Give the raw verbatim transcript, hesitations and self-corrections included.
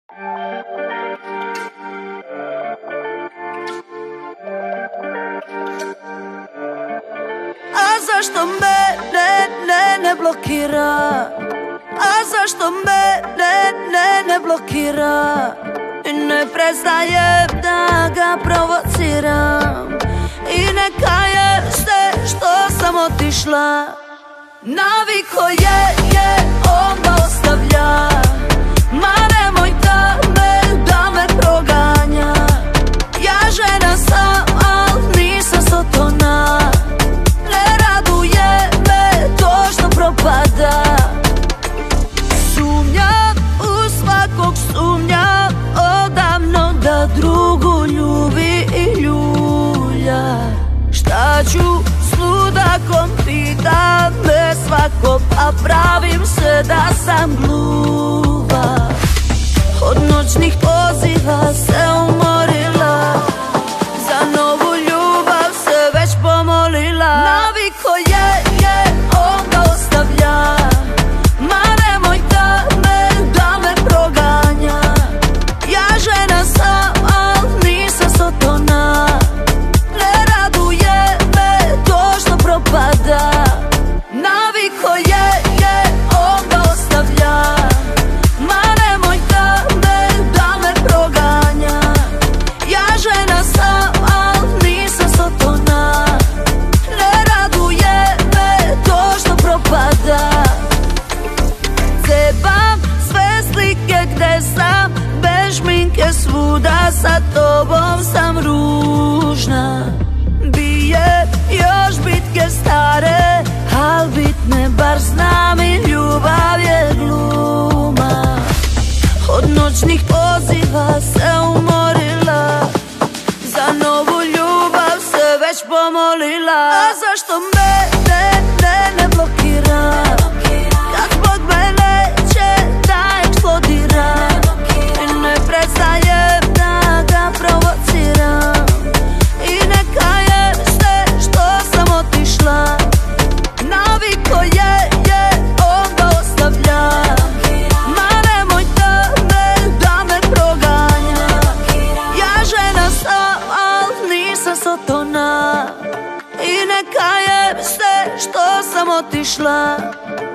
A zašto mene ne, ne blokira? A zašto mene ne, ne blokira? I ne prestajem da ga provociram i ne kajem se što sam otišla. Naviko je, je, onda ostavlja. Ma nemoj da me, da me proganja. Ja žena sam, al nisam sotona. Ne raduje me to što propada. Sumnjam u svakog, sumnjam odavno da drugu ljubi i ljulja. Šta ću s ludakom, pita me svako, a pravim se da sam gluva. Od noćnih poziva se umorila, za novu ljubav se već pomolila. Naviko je, je, onda ostavlja. Ma nemoj da me, da me proganja. Ja žena sam, al nisam sotona. Ne raduje me to što propada. Naviko je, je, onda ostavlja. Ma nemoj da me, da me proganja. Ja žena sam, al nisam sotona. Ne raduje me to što propada. Cebam sve slike gde sam, bez šminke svuda, sa tobom sam ružna. Bije još bitke stare, al bitne bar znam i ljubav je gluma. Od noćnih poziva se umorila, za novu ljubav se već pomolila. A zašto mene ne, ne blokira? Kad zbog mene će da eksplodira. I ne prestajem da ga provociram i ne kajem se što sam otišla. Naviko je, je, onda ostavlja. Ma nemoj da me, da me proganja. Ja žena sam, al nisam sotona. I ne kajem se što sam otišla.